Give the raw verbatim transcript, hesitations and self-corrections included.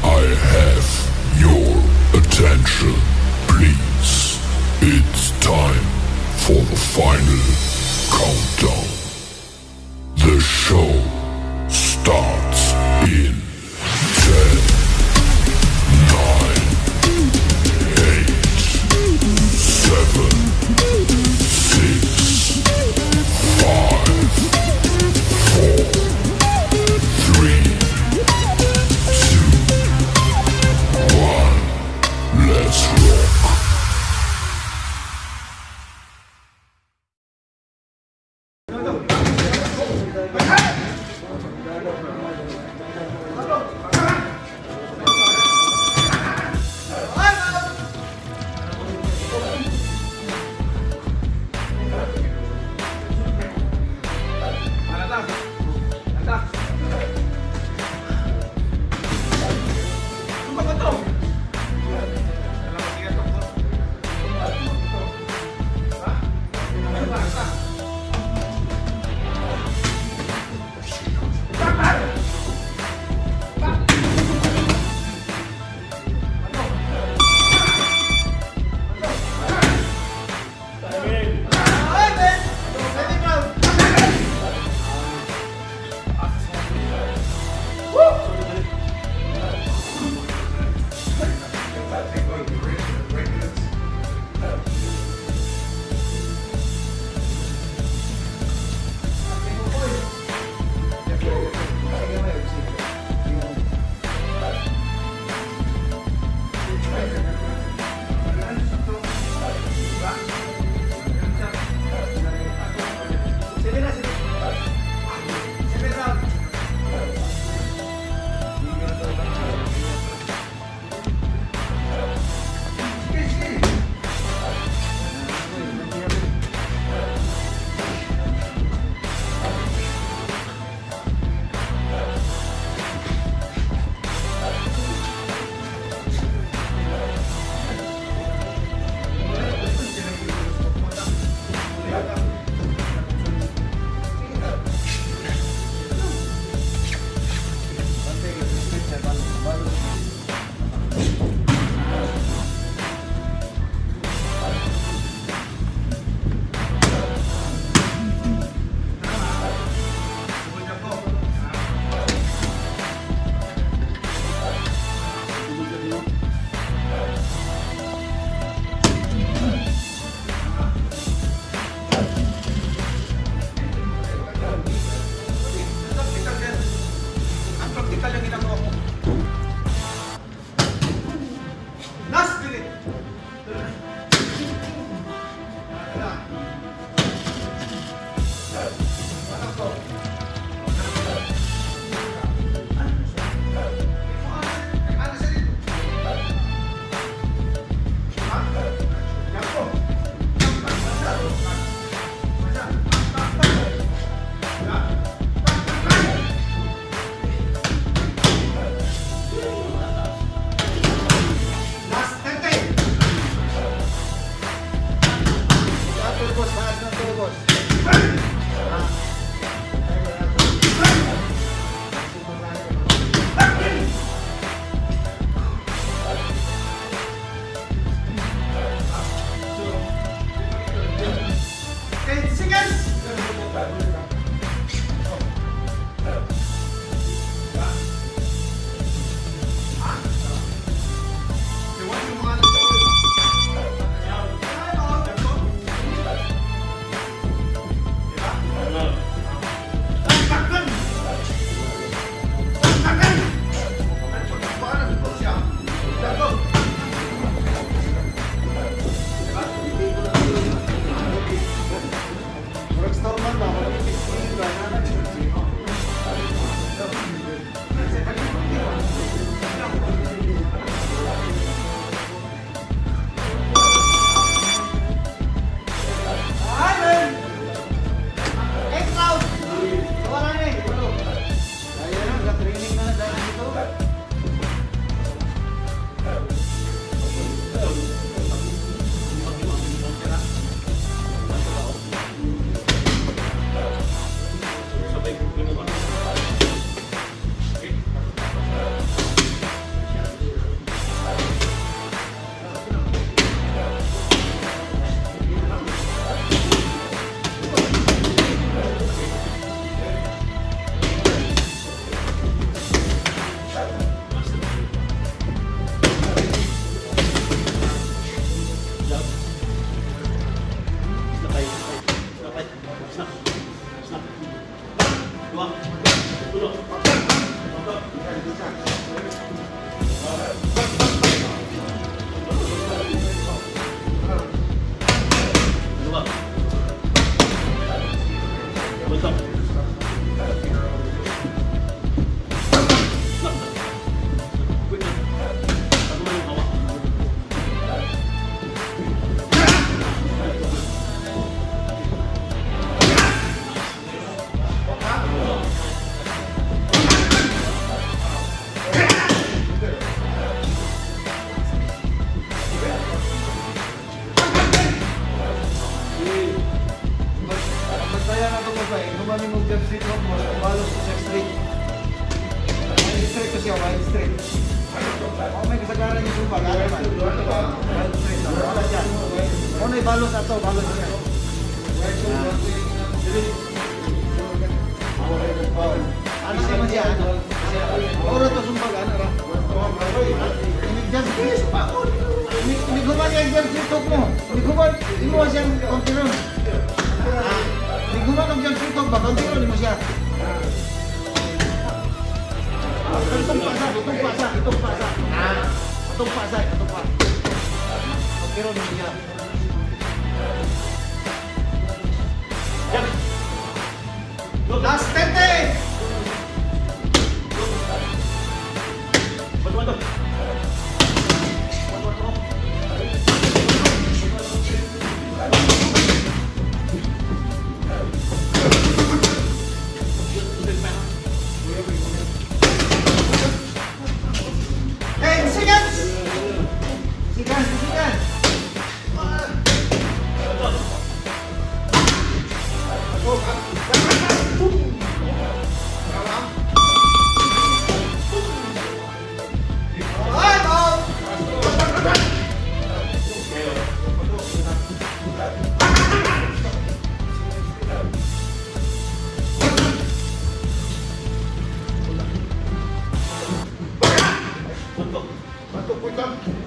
I have your attention, please. It's time for the final countdown. The show starts in ten, nine, eight, seven, six, five, four, three, two, one. Let's rock. siya, wild straight. O may kasagaran yung sumpa, gano'n man. Wild straight, wala siya. O na ibalos na to, balos siya. Ano naman siya, ano? Oro to sumpa, gano'n ra? Inigjan, iniguman niya yung sitok mo. Iniguman, inuwa siyang kontiron. Iniguman ang dyan sitok ba, kontiron mo siya. Itong pasa, itong pasa, itong pasa. Itong pasa, itong pasa. Pero hindi niya. Last tete! Bato, bato. Batuk, batuk,